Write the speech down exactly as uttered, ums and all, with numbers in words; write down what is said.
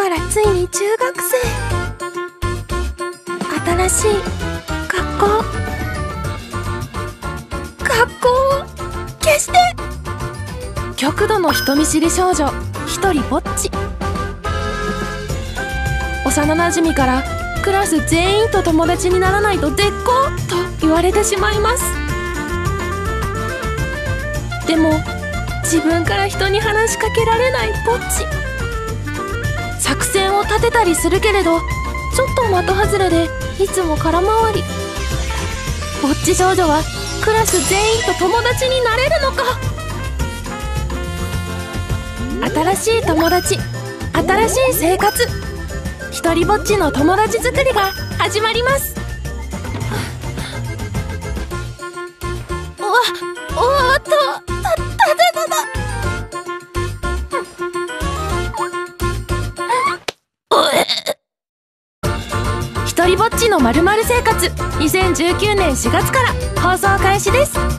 からついに中学生。新しい学校学校を消して。極度の人見知り少女ひとりぼっち。幼なじみからクラス全員と友達にならないと絶交と言われてしまいます。でも自分から人に話しかけられないぼっち。作戦を立てたりするけれどちょっと的外れでいつも空回り。ぼっち少女はクラス全員と友達になれるのか。新しい友達、新しい生活、ひとりぼっちの友達作りが始まります。おわおっとたたたたたひとりぼっちのまるまる生活、にせんじゅうきゅうねんしがつから放送開始です。